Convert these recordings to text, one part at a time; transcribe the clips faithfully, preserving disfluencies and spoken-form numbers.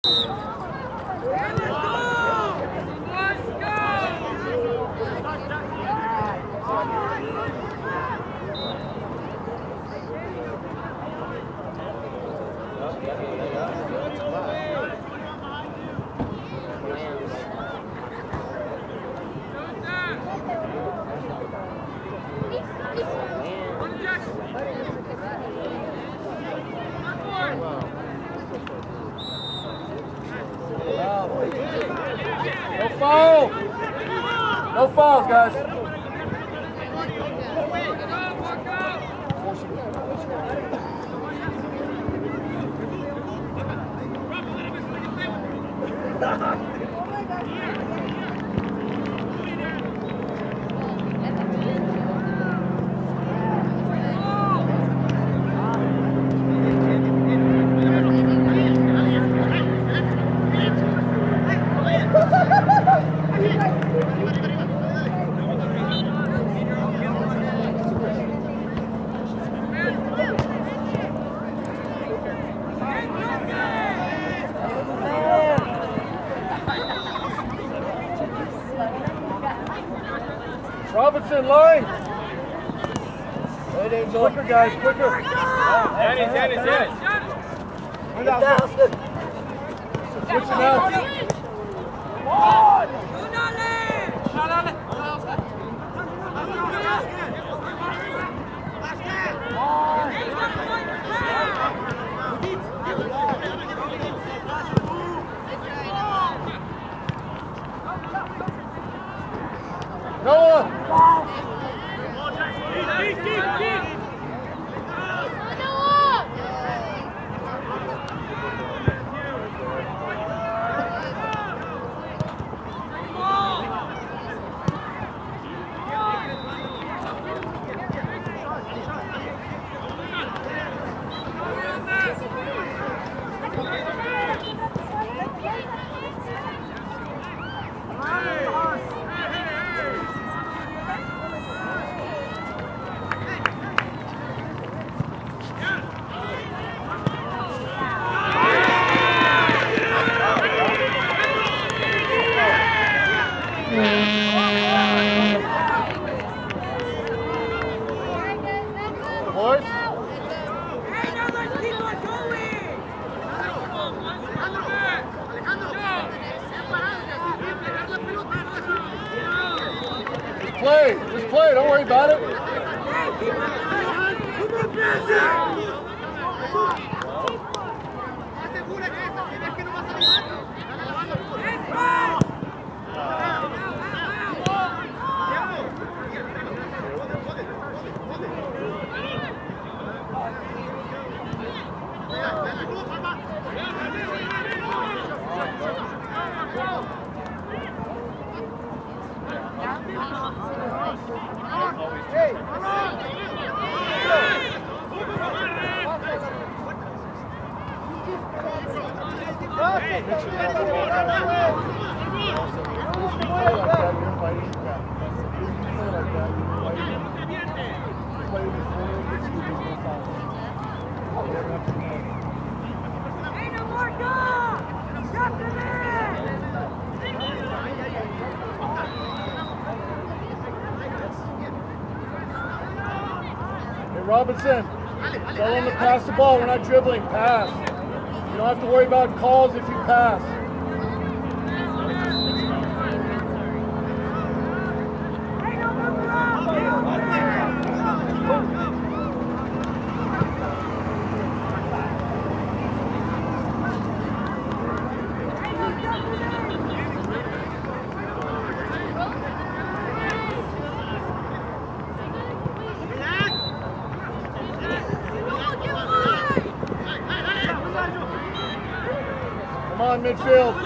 No foul! No fouls, guys. Robinson, line! Right, Angel. Quicker, guys, quicker. Dennis, Dennis, Dennis. Switch it out. Noah! Play, just play, don't worry about it. Robinson, tell him to pass the ball. We're not dribbling. Pass. You don't have to worry about calls if you pass. Come on, midfield.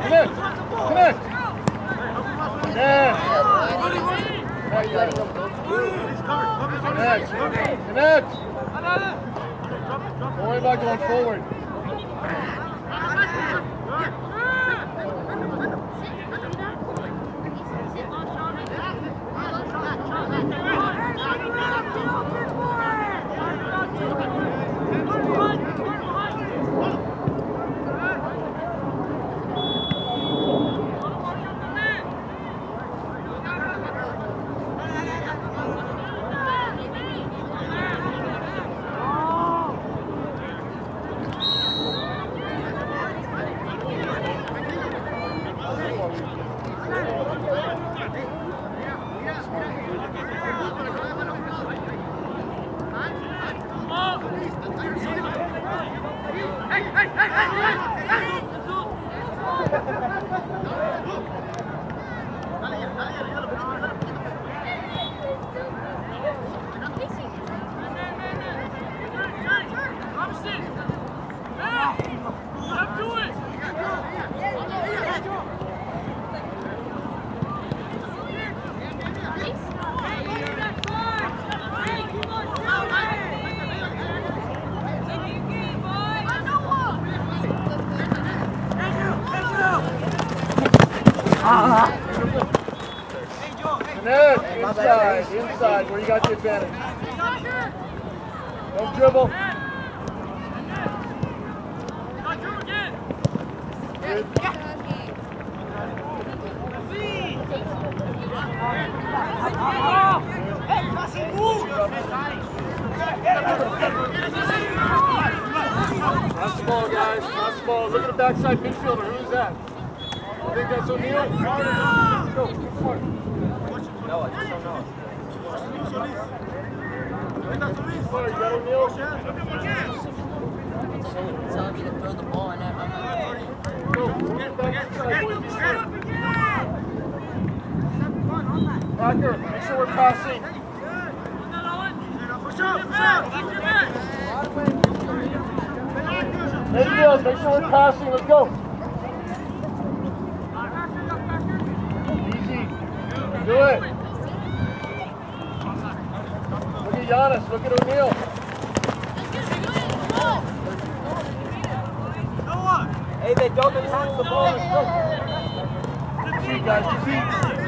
Connect! Connect! Connect! Connect! Connect! Don't worry about going forward. Connect, inside, inside, where you got the advantage. Don't dribble. Good. Cross the ball, guys. Cross the ball. Look at the backside midfielder. Who's that? I think that's O'Neal. Go. No, I just don't know. Sorry, you got O'Neal? Telling me to throw the ball and I'm not. Go. Backside. Packer, make sure we're passing. Midfield, make sure we're passing. Let's go. Easy. Do it. Look at Giannis. Look at O'Neal. Hey, they don't attack the ball. Defeat, guys. Defeat.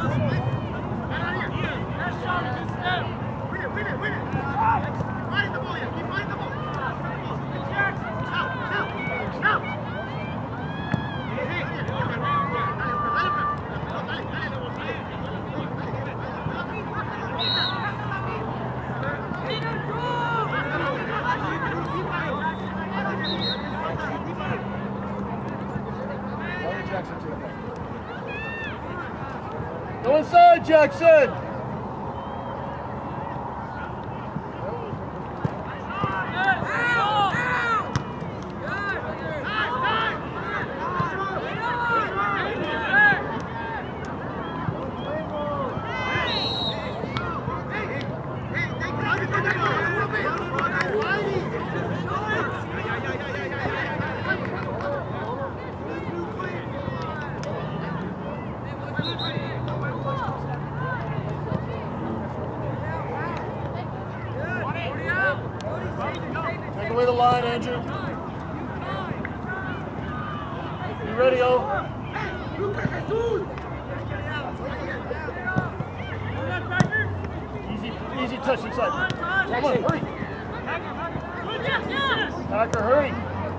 Go inside, Jackson! Take away the line, Andrew. You ready, O? Easy, easy touch inside. Come on, hurry. Packer, hurry.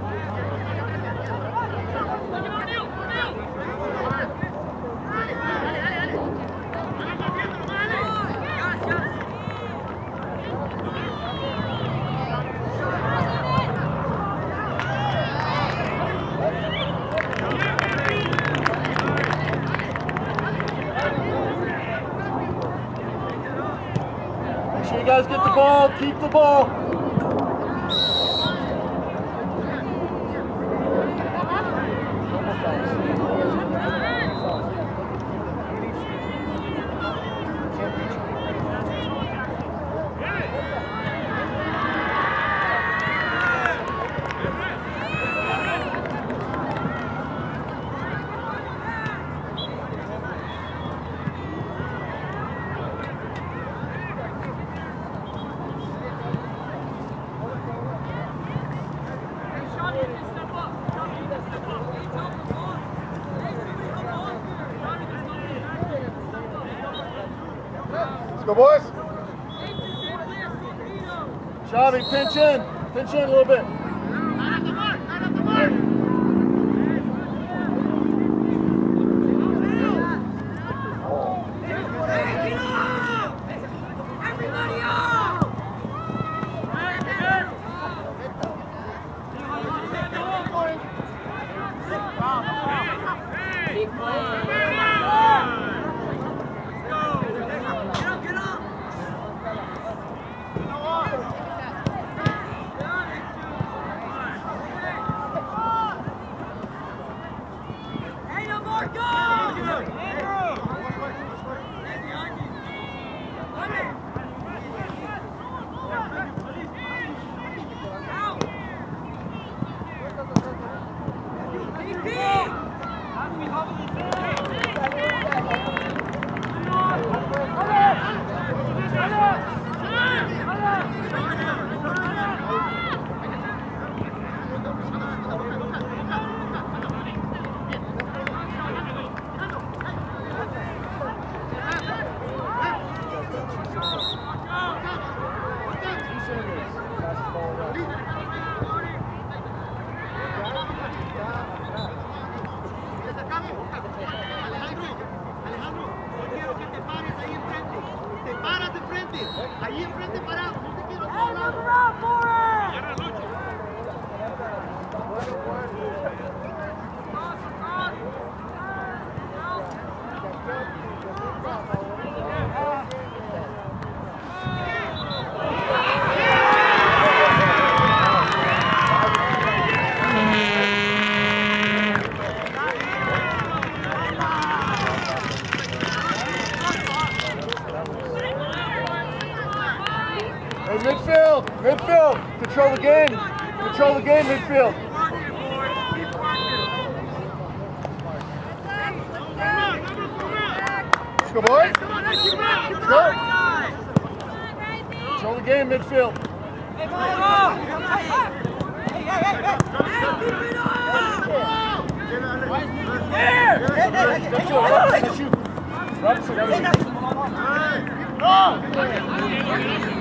Make sure you guys get the ball, keep the ball. Go, boys. Xavi, pinch in. Pinch in a little bit. Midfield, midfield, control the game, control the game, midfield. Let's go, boys. Let's go. Control the game, midfield. That's you. Robinson, that was you.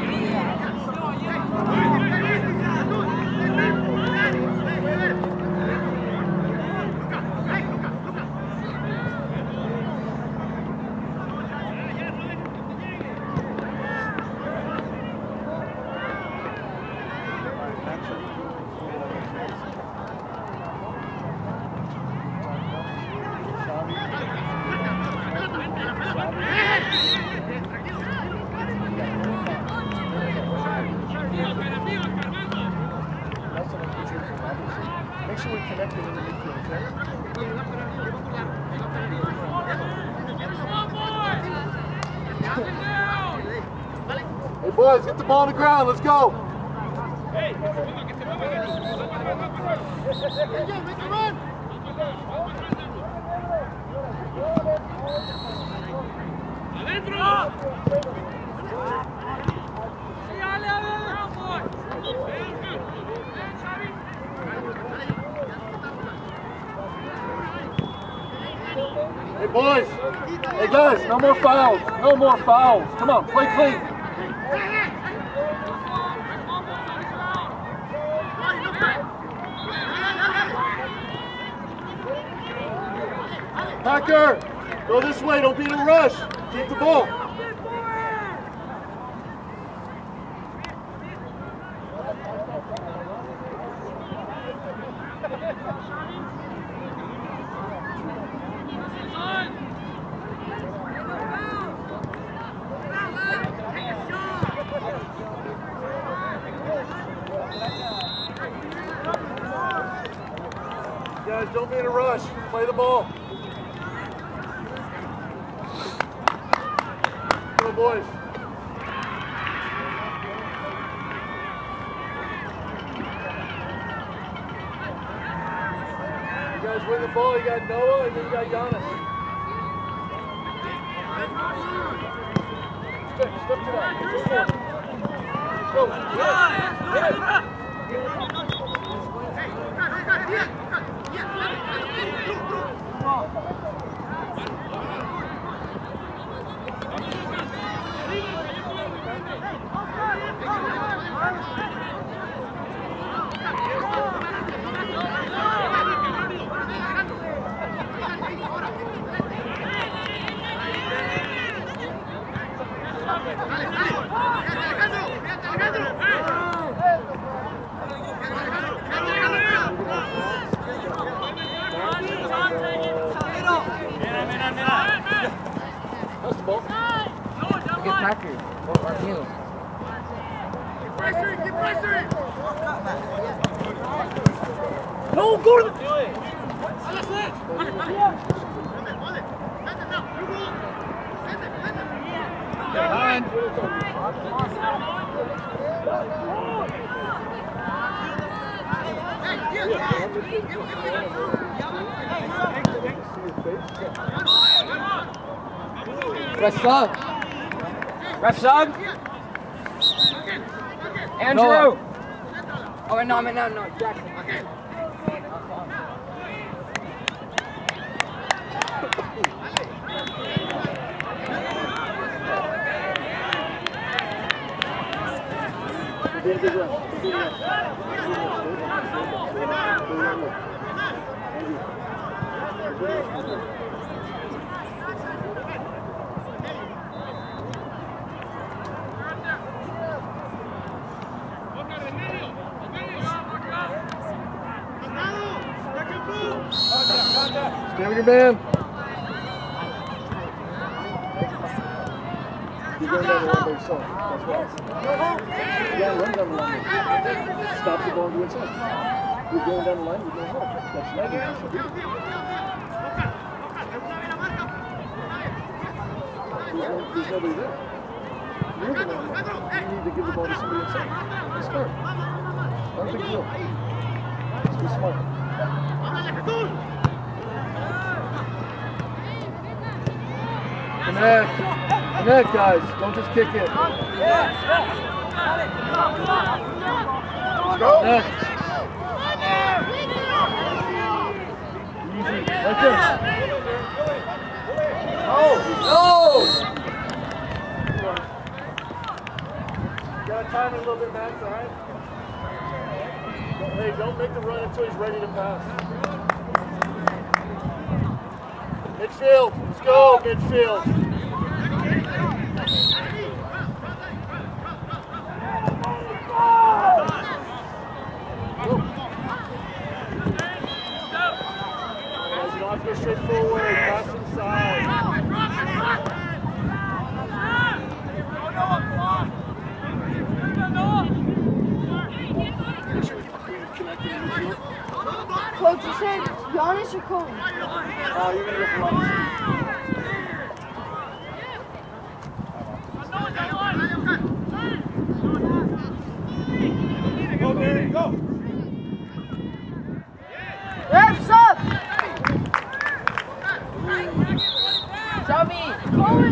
Make sure we connect it in the midfield, okay? Hey boys, get the ball on the ground, let's go! Hey, make a run! Hey boys, hey guys, no more fouls, no more fouls. Come on, play clean. Packer, go this way, don't be in a rush. Keep the ball. Guys, don't be in a rush. Play the ball. Come on, boys. You guys win the ball. You got Noah and then you got Giannis. Step, step to that. Let's go. Hit it. Hit it. go to the... Behind. Ref sub. Ref sub. Andrew. No. Oh, wait, no, I mean, no, no, Jackson. Stay with your man. You're going down the line by yourself. That's right. You gotta run down the line. Stop the ball and do it inside. You're going down the line, you're going home. That's not what you should do. There's, no, there's nobody there. You're the man. You need to give the ball to somebody inside. Be smart. Not a big deal. Just be smart. Connect. Connect, guys. Don't just kick it. Let's go. Connect. Easy. Right there. Oh. No. You gotta time it a little bit, Max, all right? Hey, don't make the run until he's ready to pass. Midfield. Let's go, midfield. Guys, you don't have to go straight forward. Pass inside. Coach, you said Giannis or Kobe? Oh, you're going to go for Giannis. Go, Barry, go! Refs up! Shelby! Going!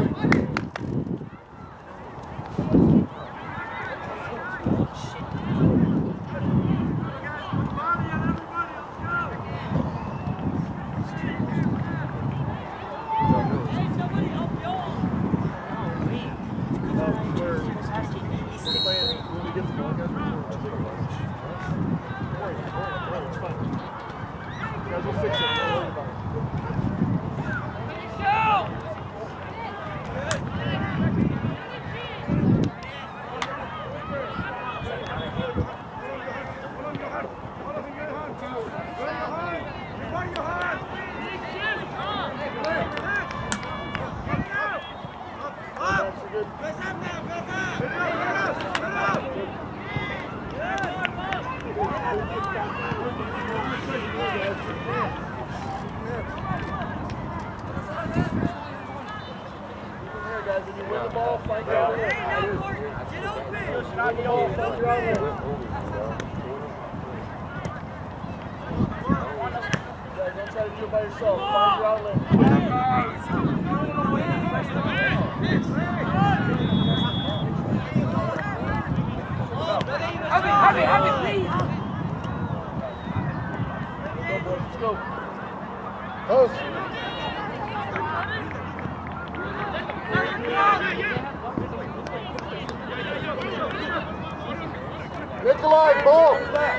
Nikolai, ball!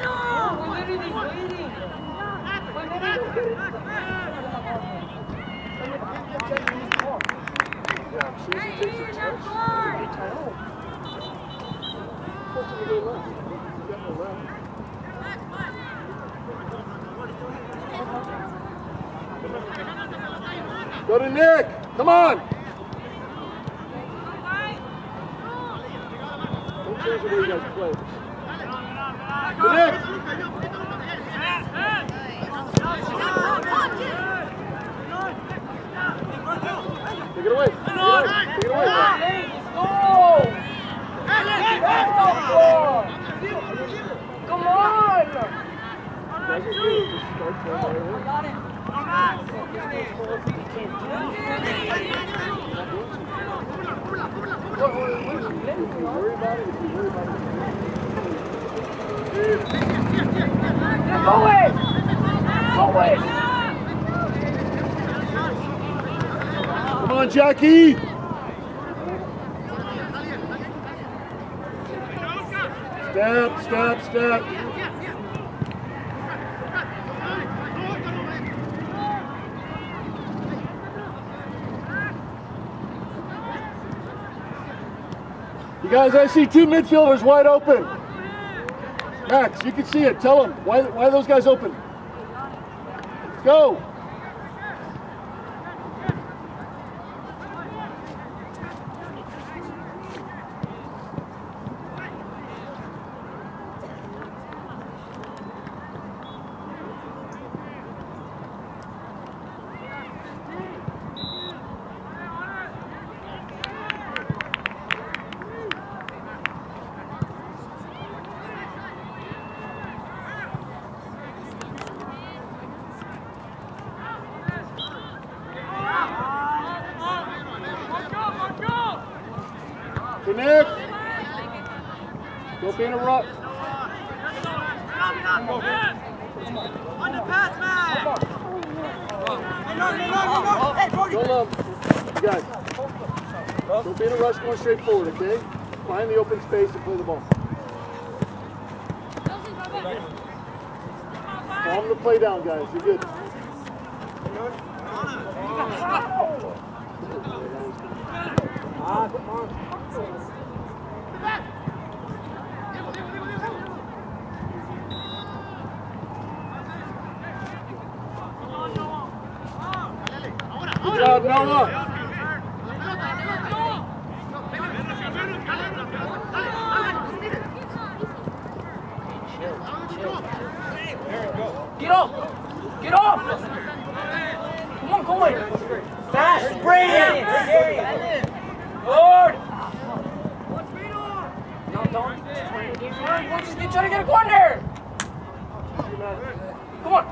Go to Nick! Come on! Don't change the way you guys play. Go Nick! it away. Take it away. Take it away. Come on! Guys, just start playing right away. If you worry about it, if you worry about it. Go away! Go away! Come on, Jackie! Step, step, step. You guys, I see two midfielders wide open. Max, you can see it. Tell them, why, why are those guys open? Let's go. Connect. Don't be in a rush. On the pass, man! Don't um, you guys. Don't be in a rush going straight forward, okay? Find the open space and play the ball. Calm the play down, guys. You're good. Ah, come on. Good job, Noah. Get off! Get off! Come on, go in! Fast! Bring it! Lord! No, don't. We'll just get, try to get a corner! Come on!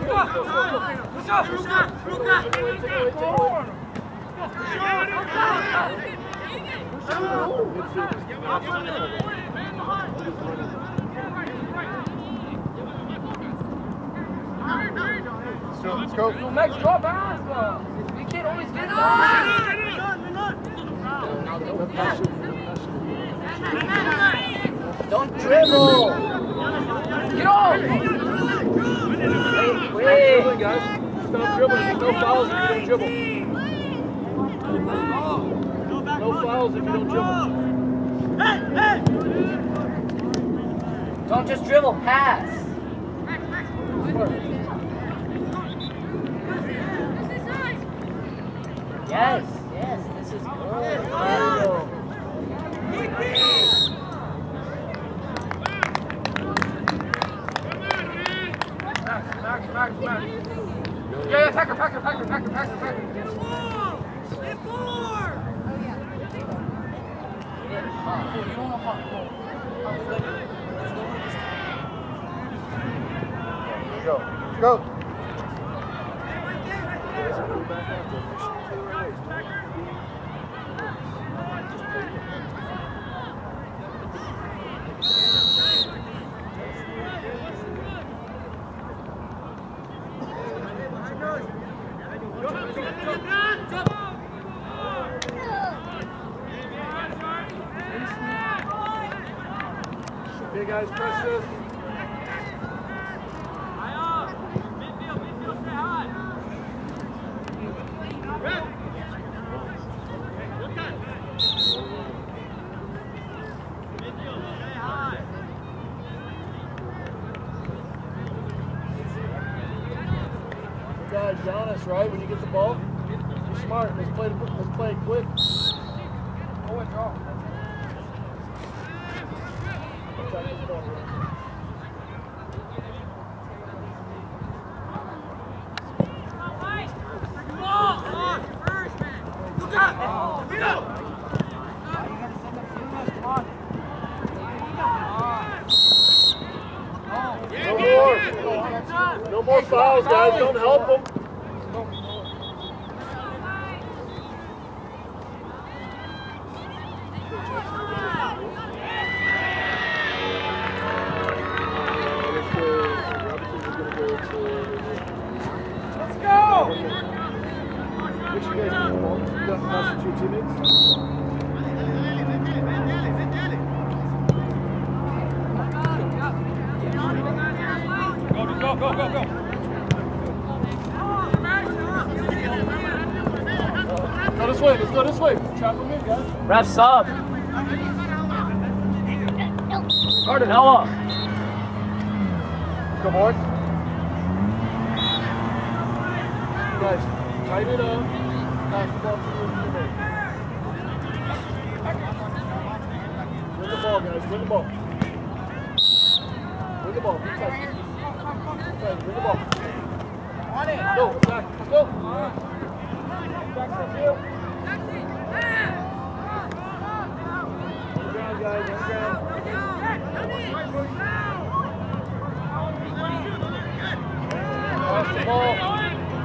So, let's go. You Max, drop pass! We can't always get it! Don't dribble! Get off! Wait, Stop dribbling, guys. Stop dribbling. There's no fouls if you don't dribble. No fouls if you don't dribble. Don't just dribble, pass! Yes, yes, this is good. Max, Max, Max, Max. Yeah, yeah, Packer, Packer, Packer, Packer, Packer, Packer. Step forward! Oh, yeah. You don't know how to go. Go. Go. Okay, guys, press this. Guys, Giannis, right? When you get the ball, be smart. Let's play. Let's play it quick. Go and draw. Look out! No more fouls, guys. Don't help them. Let's go! What you guys do? You got pass it to your teammates? Go, go, go, go! Go this way. Let's go this way. Trap them in, guys. Ref sub. Cardinella. Go, boys. Guys, tighten it up. Pass the ball to your teammate. Win the ball, guys. Win the ball. Win the ball. Be tight. Be tight. Win the ball. On it! Go, back. Let's go. Back to the field. On the ground, guys. On the ground. Pass the ball.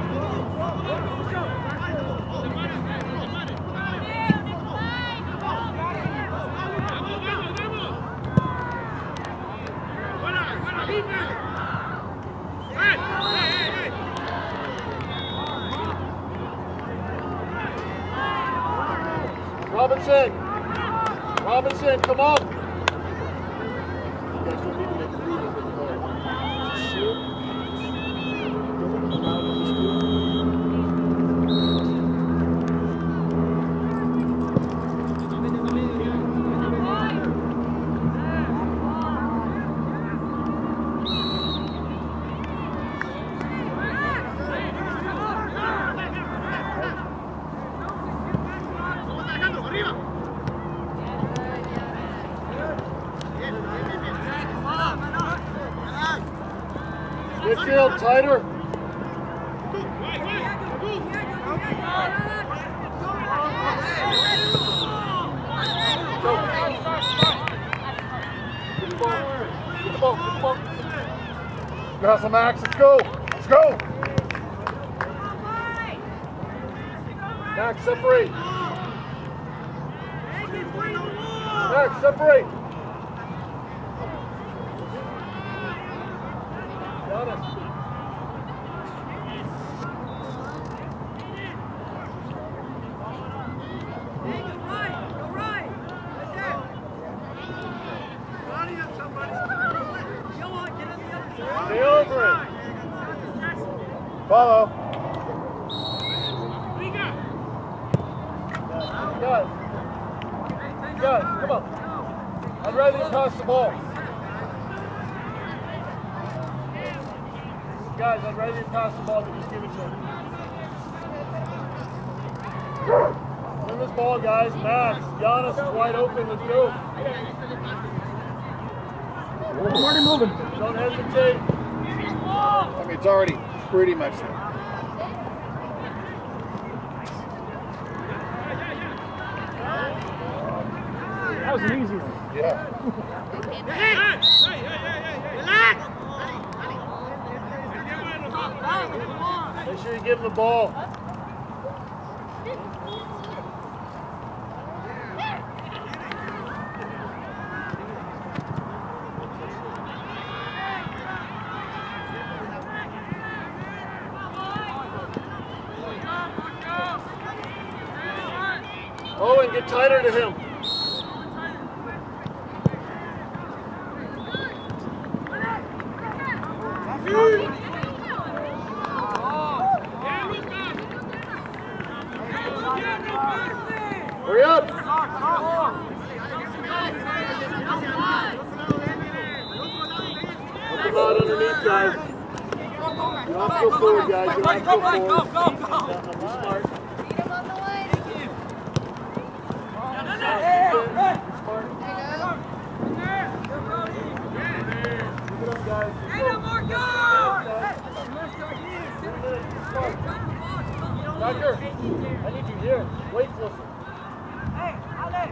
Robinson! Robinson, come on! You guys don't need to make the lead in the ball. Just shoot. Don't come out and just do it. Midfield, tighter. Go. Get the ball. Get the ball. Get the ball. Hustle, Max. Let's go. Let's go. Max, separate. Max, separate. Giannis. Stay over it. Follow. Guys. Guys, come on. I'd rather you pass the ball. Guys, I'd rather you pass the ball than just give it to him. Win this ball, guys. Max, Giannis is wide open. Let's go. I'm already moving. Don't hesitate. I mean, it's already pretty much there. That was an easy one. Yeah. Hey, hey, hey, hey, relax! Make sure you give him the ball. Owen, get tighter to him. Hurry up! Come out underneath, guys. You don't have to go forward, guys. You don't have to go forward. Go, go, go! Be smart. Beat him on the way. Tucker, I need you here. Way closer. Hey, Alex!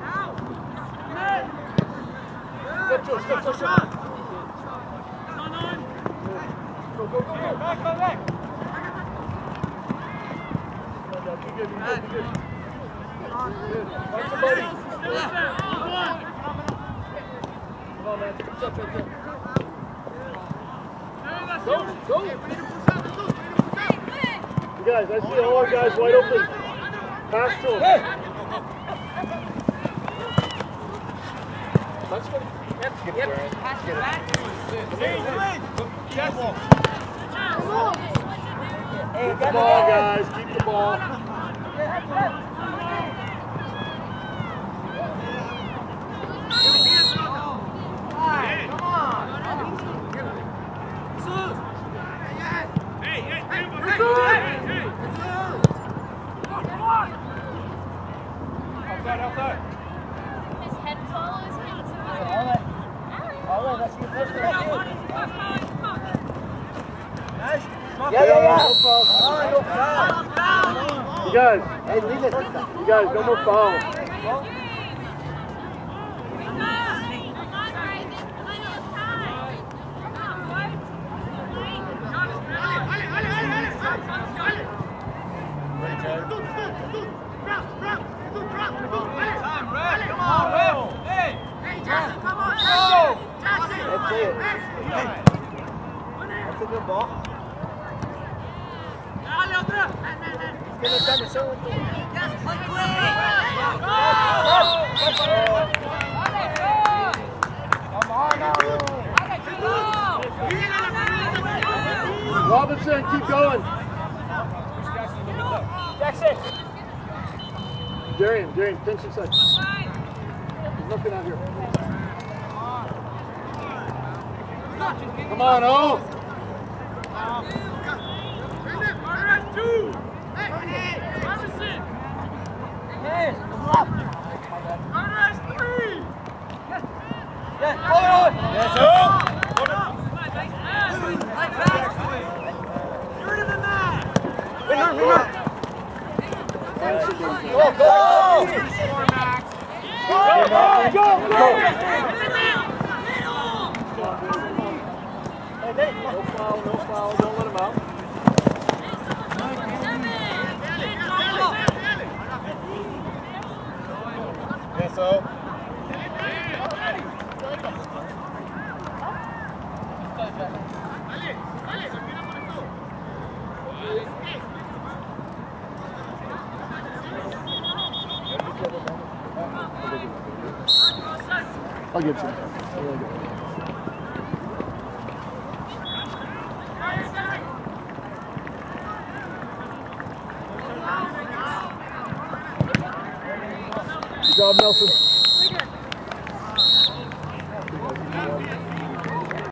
Step to it, step, step, step. No, no, Find somebody. Come on, man. Touch up right there. Go, go. You guys, I see all our guys wide open. Pass to him. Let's go. Yep, yep. Pass it back. Hey, Keep the ball, guys. Keep the ball. Outside, outside. His head follows him. All right. All right, let's get this right here. Nice. Yeah, yeah, yeah. No foul. No foul. You guys. Hey, leave it. You guys, no more fouls. That's it. That's a good ball. He's gonna come and show it to him. Come on now. Robinson, keep going. Jackson. Darian, Darian, pinch inside. He's looking out here. Come on, oh! Hey, up. Yeah, hold on. Yes, sir. Winner, winner. Go, go! Go, go, go, go! No foul, no foul, don't let him out. Yes, so. I'll get you. Good job, Nelson.